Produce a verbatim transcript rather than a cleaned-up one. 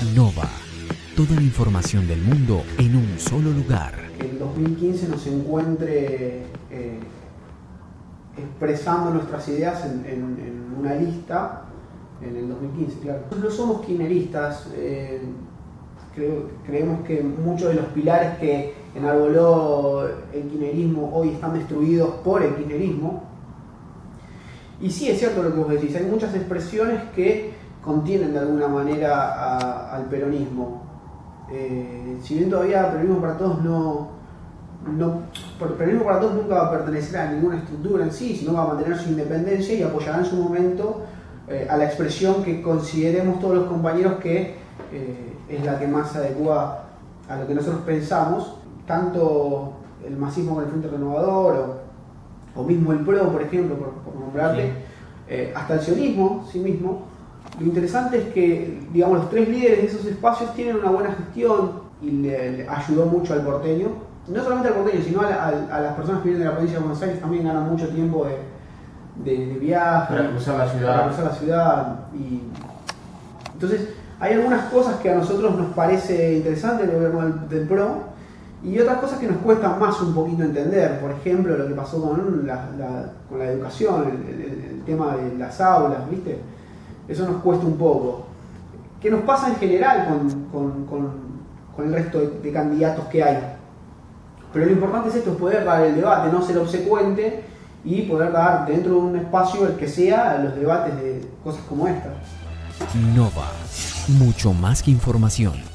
Nova. Toda la información del mundo en un solo lugar. Que el dos mil quince nos encuentre eh, expresando nuestras ideas en, en, en una lista en el dos mil quince, claro. No somos kirchneristas, eh, creo, creemos que muchos de los pilares que enarboló el kirchnerismo hoy están destruidos por el kirchnerismo. Y sí, es cierto lo que vos decís, hay muchas expresiones que contienen de alguna manera a, al peronismo. Eh, si bien todavía Peronismo para Todos no, no, Peronismo para Todos nunca va a pertenecer a ninguna estructura en sí, sino va a mantener su independencia y apoyará en su momento eh, a la expresión que consideremos todos los compañeros que eh, es la que más se adecua a lo que nosotros pensamos, tanto el masismo con el Frente Renovador o, o mismo el PRO, por ejemplo, por, por nombrarte, sí. eh, hasta el sionismo sí mismo. Lo interesante es que, digamos, los tres líderes de esos espacios tienen una buena gestión y le, le ayudó mucho al porteño. No solamente al porteño, sino a, a, a las personas que vienen de la provincia de Buenos Aires también ganan mucho tiempo de, de, de viaje. Para cruzar la ciudad. Para cruzar la ciudad. Y entonces, hay algunas cosas que a nosotros nos parece interesante el gobierno del, del PRO y otras cosas que nos cuesta más un poquito entender. Por ejemplo, lo que pasó con la, la, con la educación, el, el, el tema de las aulas, ¿viste? Eso nos cuesta un poco. ¿Qué nos pasa en general con, con, con, con el resto de, de candidatos que hay? Pero lo importante es esto, es poder dar el debate, no ser obsecuente y poder dar dentro de un espacio, el que sea, los debates de cosas como estas. Nova, mucho más que información.